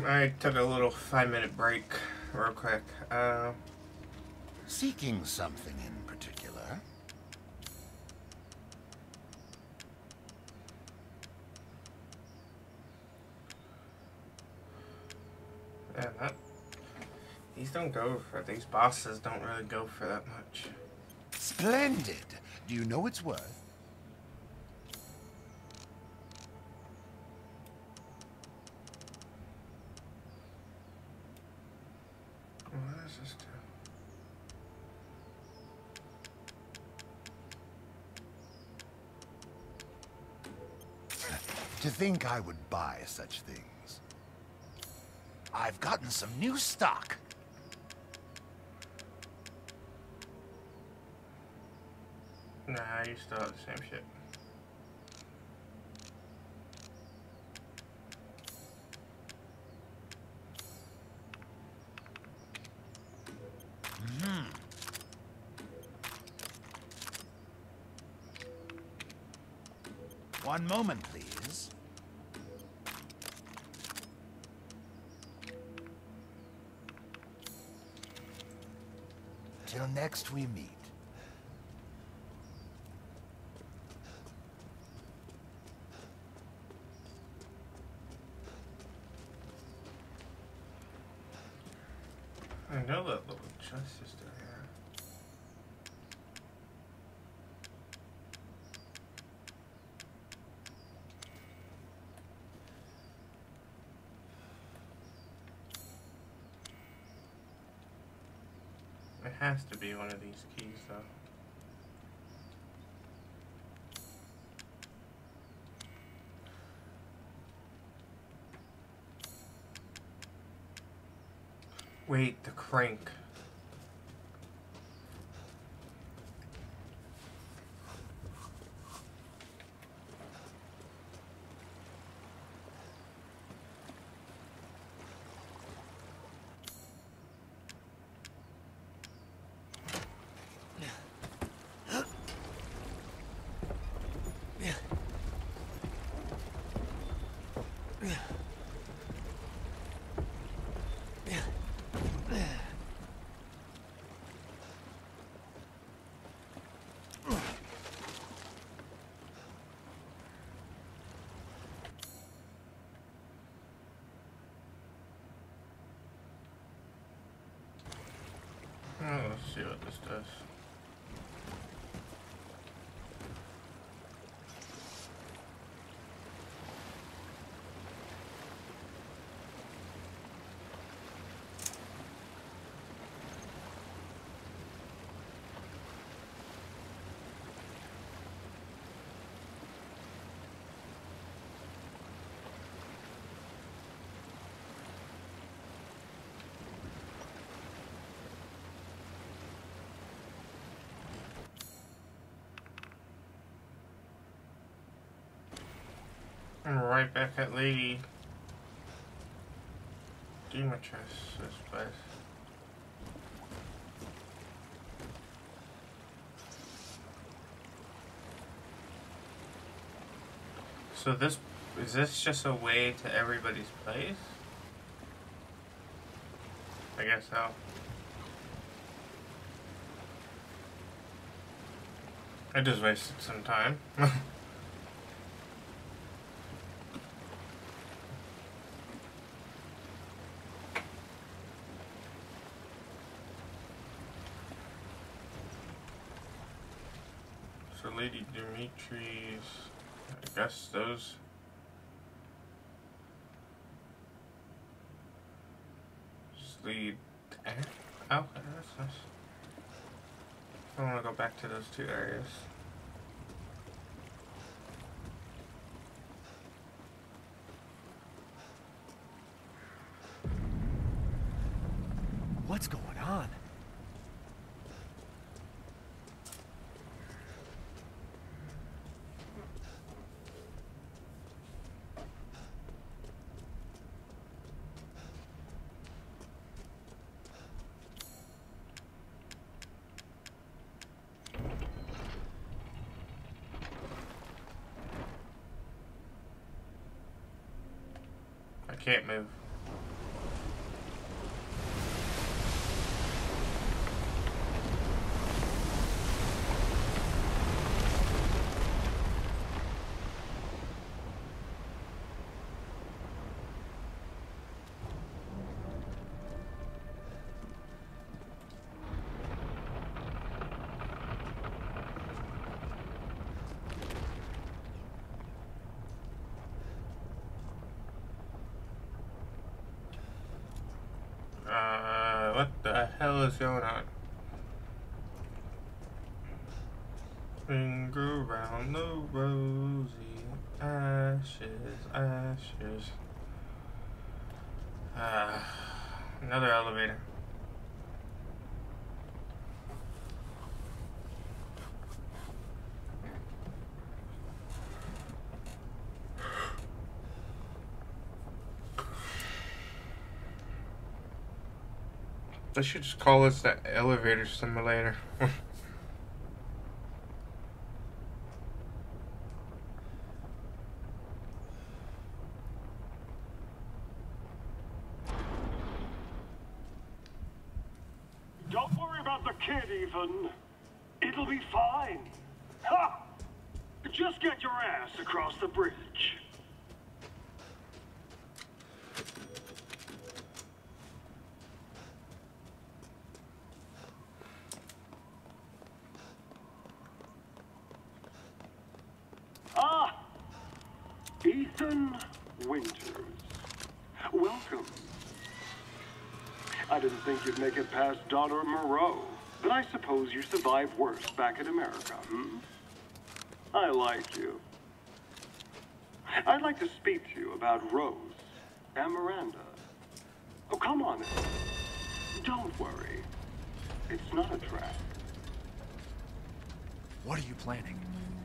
I took a little 5-minute break, real quick. Seeking something in particular? Yeah, these bosses don't really go for that much. Splendid! Do you know its worth? What does this do? To think I would buy such things. I've gotten some new stock. Nah, you still have the same shit. One moment, please. Till next we meet. I know that little chest is still here. It has to be one of these keys, though. Wait, the crank. Oh, let's see what this does. And right back at Lady Demetrius' place. So is this just a way to everybody's place? I guess so. I just wasted some time. So Lady Dimitri's, I guess those. Just lead. Oh, okay, that's nice. I want to go back to those two areas. What's going on? I can't move. What the hell is going on? Finger round the rosy, ashes, ashes. Another elevator. They should just call this the elevator simulator. Don't worry about the kid, Ethan. It'll be fine. Ha! Just get your ass across the bridge. Ah! Ethan Winters. Welcome. I didn't think you'd make it past Daughter Moreau, but I suppose you survived worse back in America, hmm? I like you. I'd like to speak to you about Rose and Miranda. Oh, come on. Don't worry. It's not a trap. What are you planning?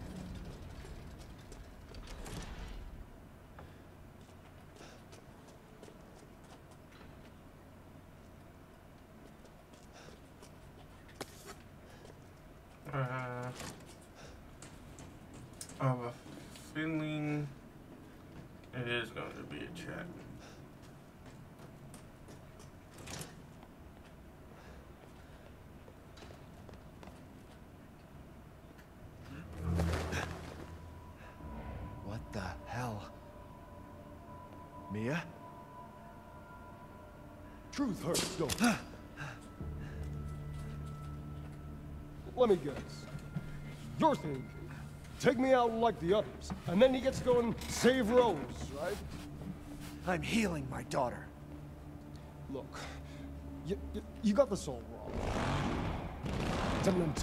I have a feeling it is going to be a chat. What the hell? Mia? Truth hurts, don't it? Let me guess. You're thinking, take me out like the others, and then he gets to go and save Rose, right? I'm healing my daughter. Look, you got this all wrong. Tell me.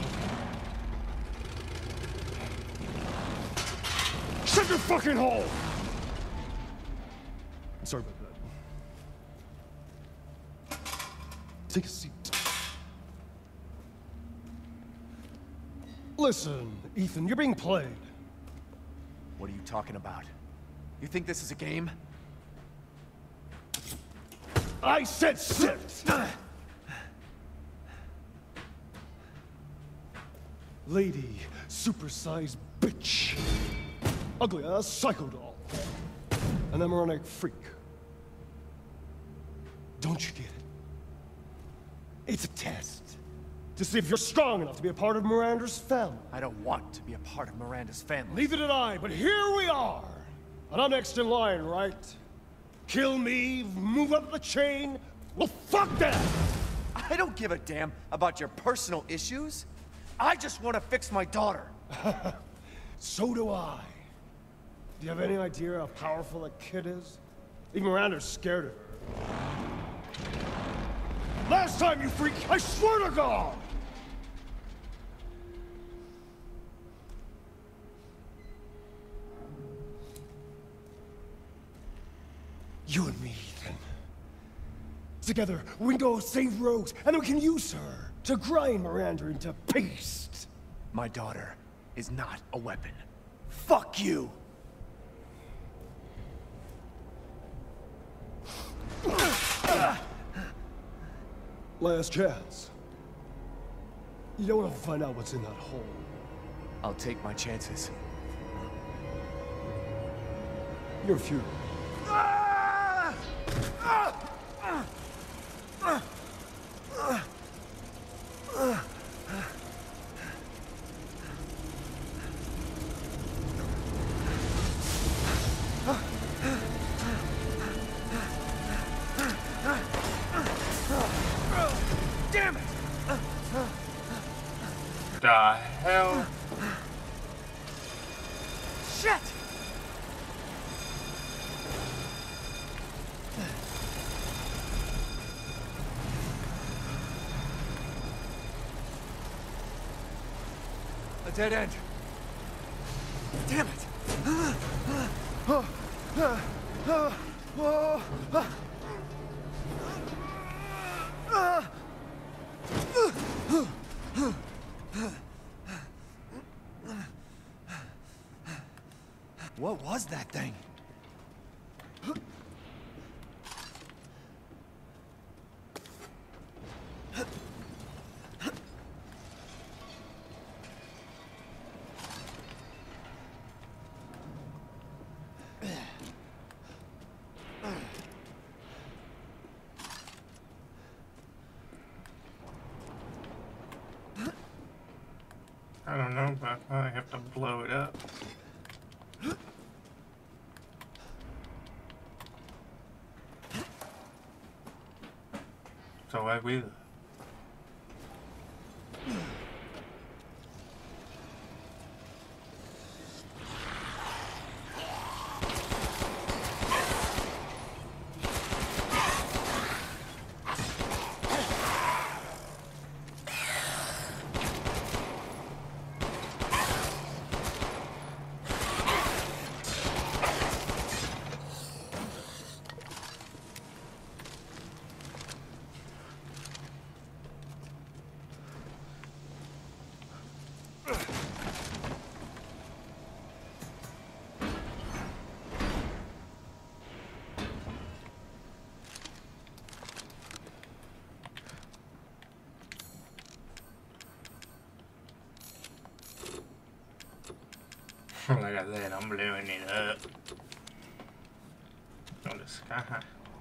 Shut your fucking hole! Sorry about that. Take a seat. Listen, Ethan, you're being played. What are you talking about? You think this is a game? I said sit! Lady, supersized bitch. Ugly ass psycho doll. An embryonic freak. Don't you get it? It's a test. To see if you're strong enough to be a part of Miranda's family. I don't want to be a part of Miranda's family. Neither did I, but here we are. And I'm next in line, right? Kill me, move up the chain. Well, fuck that! I don't give a damn about your personal issues. I just want to fix my daughter. So do I. Do you have any idea how powerful that kid is? Even Miranda's scared of her. Last time, you freak, I swear to God! You and me, Ethan. Together, we can go save Rose, and then we can use her to grind Miranda into paste. My daughter is not a weapon. Fuck you! Last chance. You don't want to find out what's in that hole. I'll take my chances. You're futile. Damn it! The hell? Shit! dead end. Damn it! What was that thing? I don't know, but I have to blow it up. So I will. Like I said, I'm blowing it up. On the sky.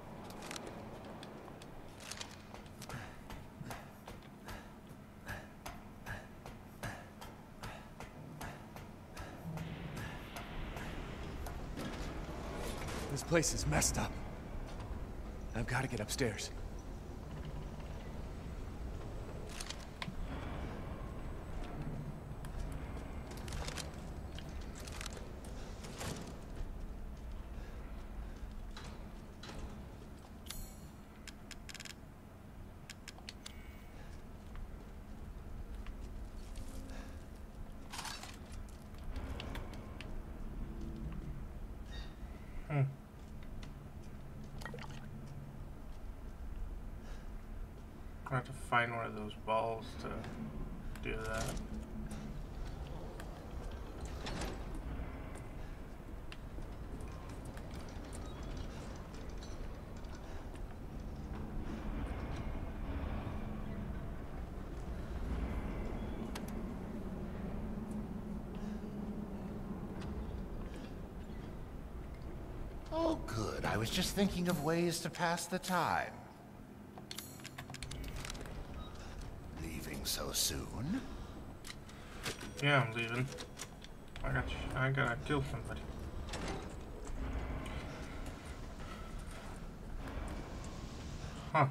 This place is messed up. I've got to get upstairs. I have to find one of those balls to do that. Oh, good. I was just thinking of ways to pass the time. Leaving so soon? Yeah, I'm leaving. I gotta kill somebody. Huh.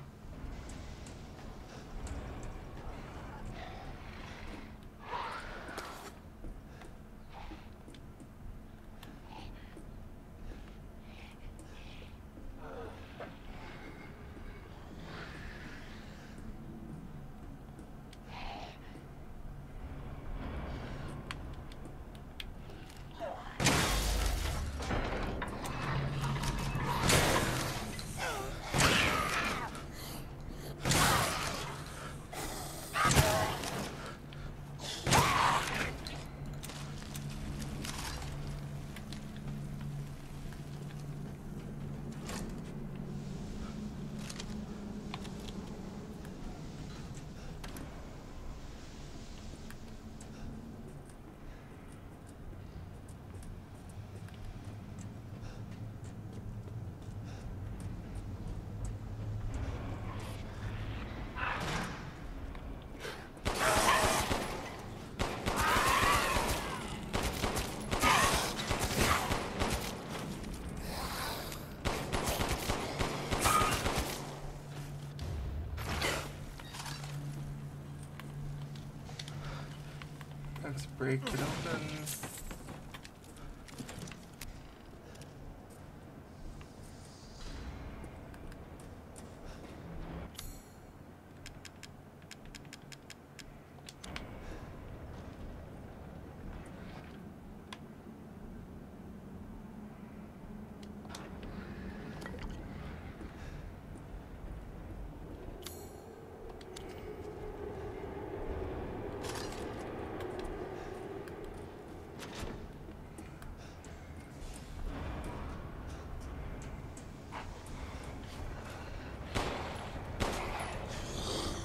Let's break it open.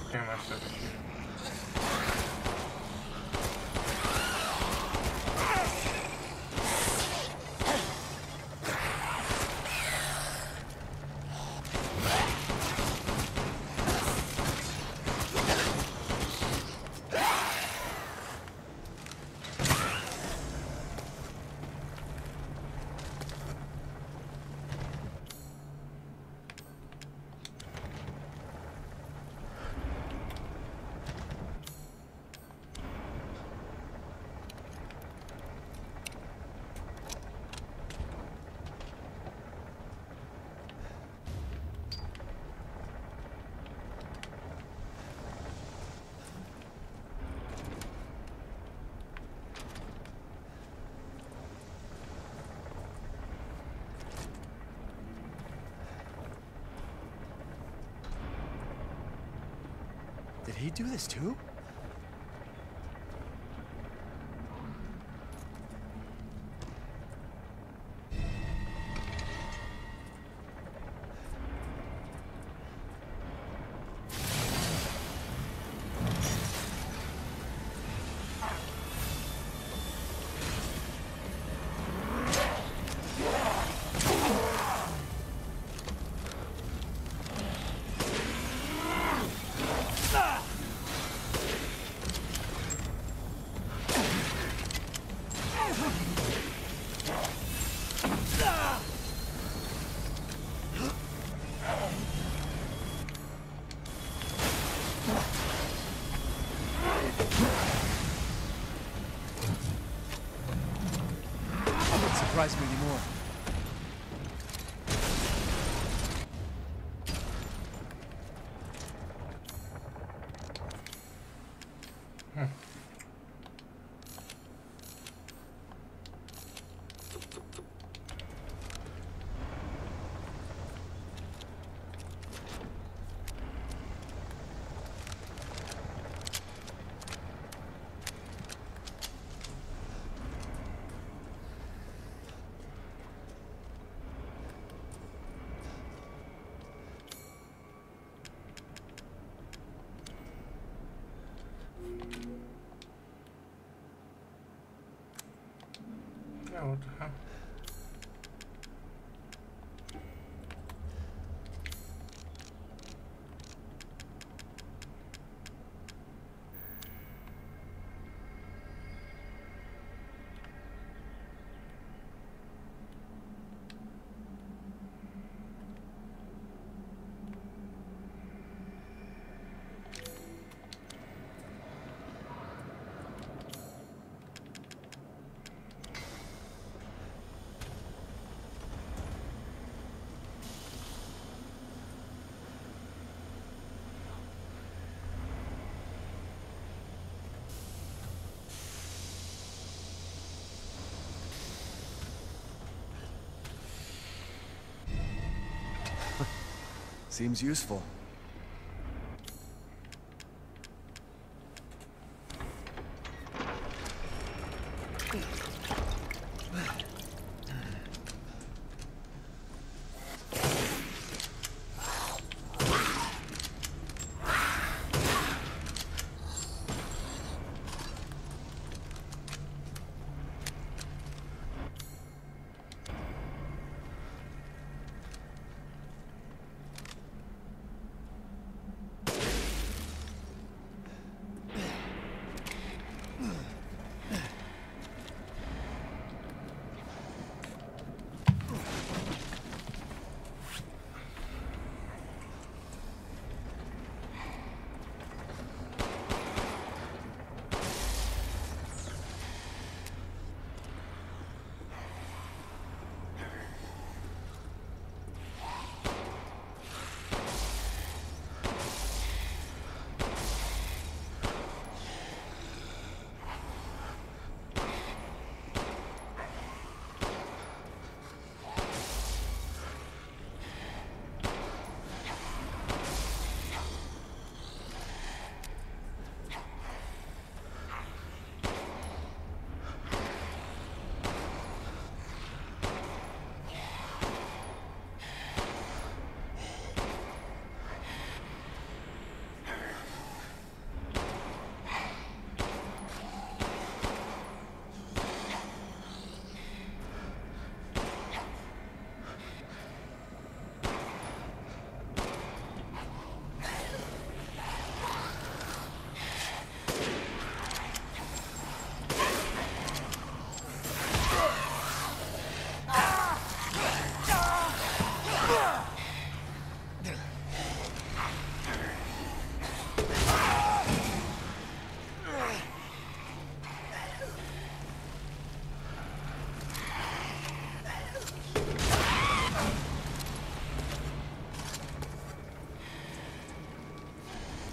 pretty much this. Did he do this too? Surprise me anymore. Yeah, what the hell? Seems useful.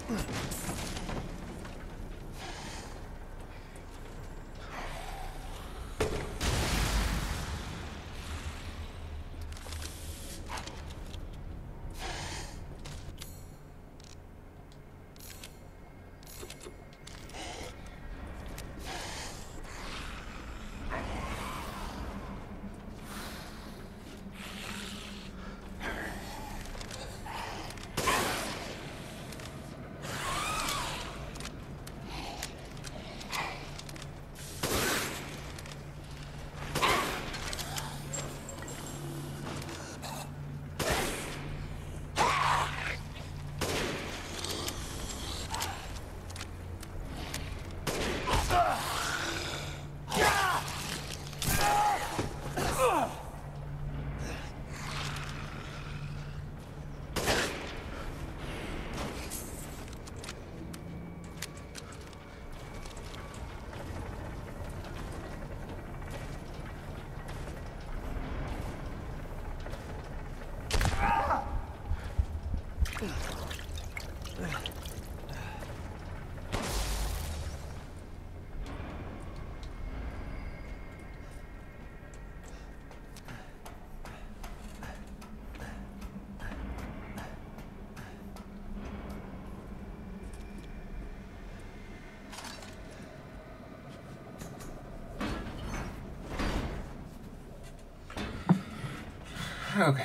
Okay.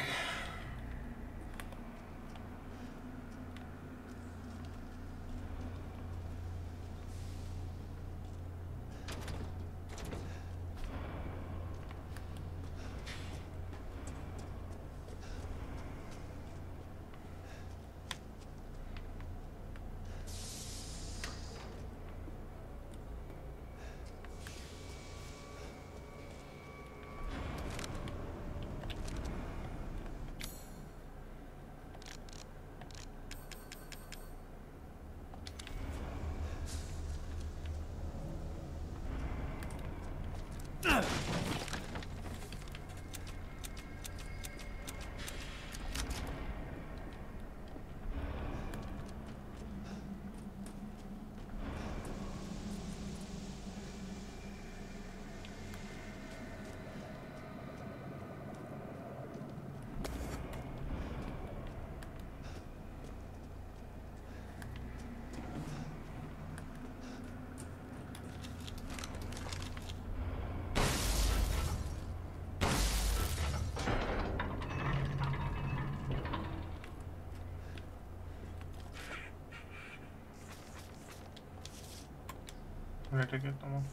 Where to get them all?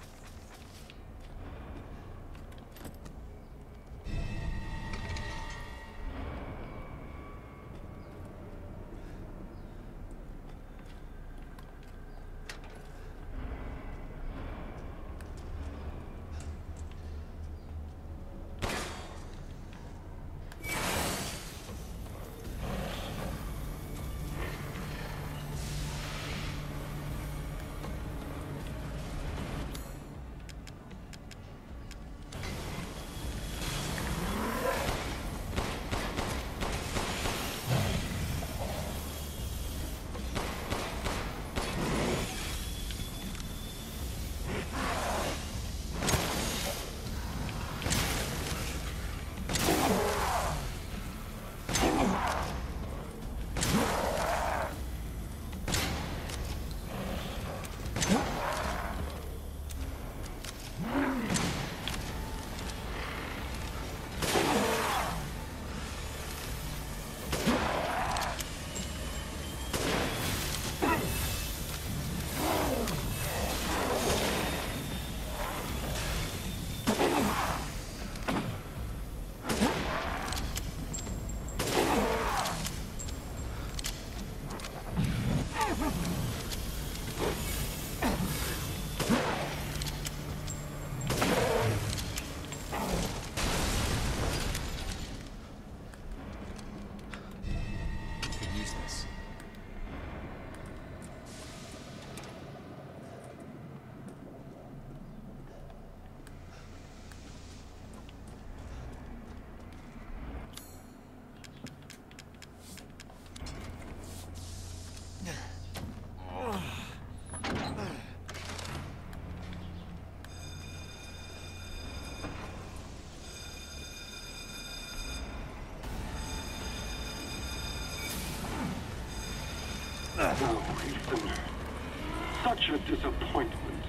Oh, Ethan. Such a disappointment.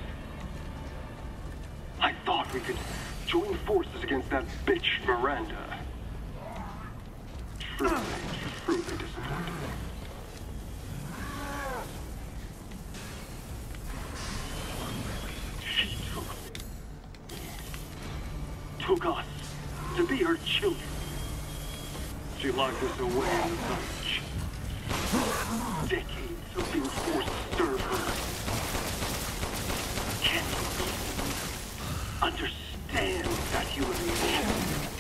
I thought we could join forces against that bitch Miranda. Truly, truly disappointing. She took us to be her children. She locked us away in such decades of being forced to serve her. Can't you understand that humiliation?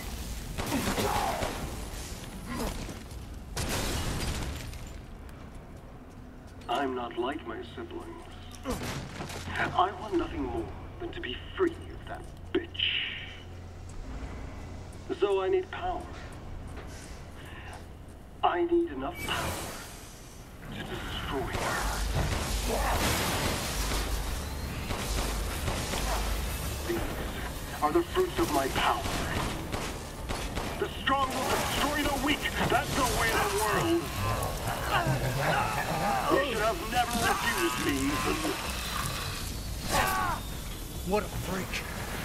I'm not like my siblings. I want nothing more than to be free of that bitch. So I need power. I need enough power to destroy her. These are the fruits of my power. The strong will destroy the weak. That's the way of the world. You should have never refused me, Ethan. What a freak.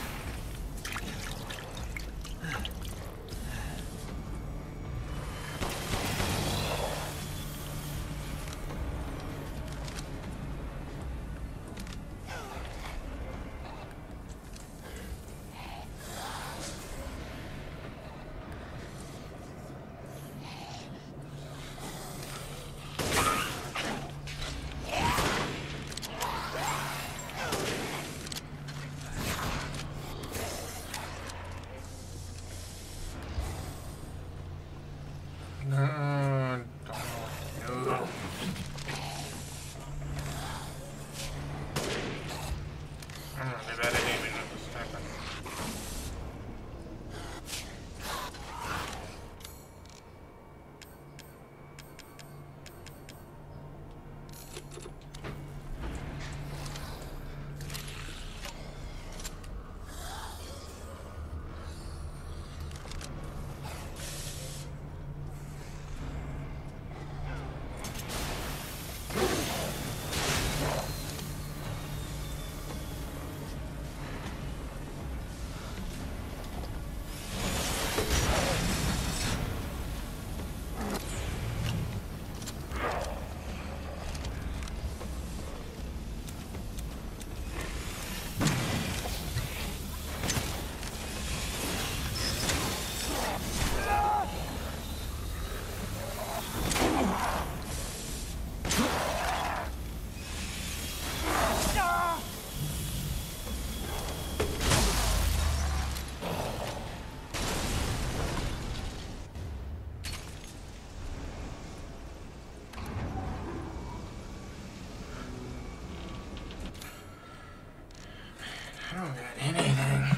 I don't got anything.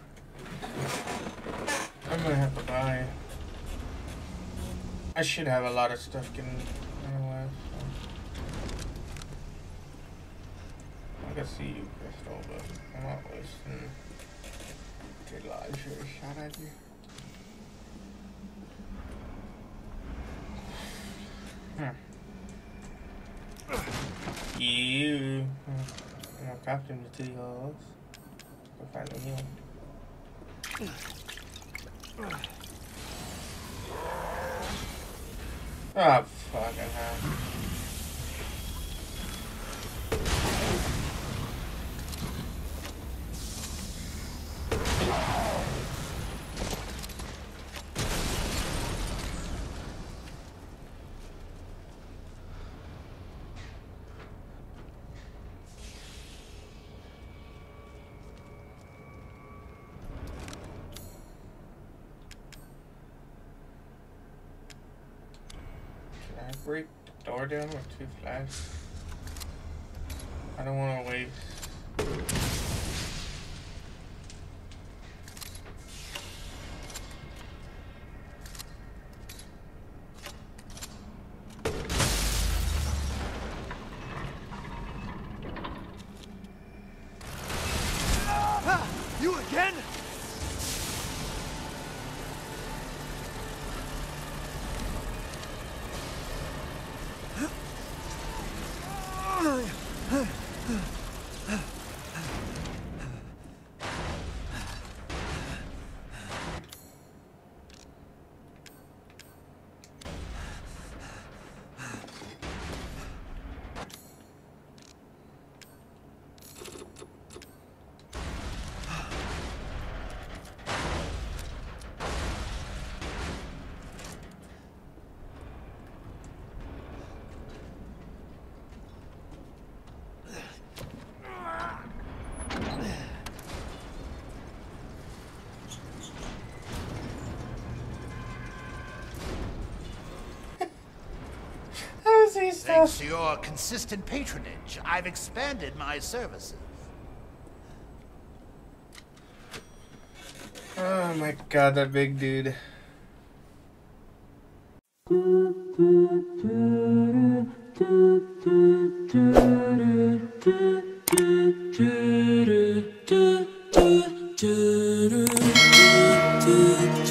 I'm gonna have to buy. I should have a lot of stuff getting anyway. So. I can see you, Crystal, but I'm not wasting good lives for a shot at you. You. I'm crafting materials. Go find a meal. Oh, fucking hell. Break the door down with 2 flags. I don't want to waste. You again? Thanks to your consistent patronage, I've expanded my services. Oh my god, that big dude. Do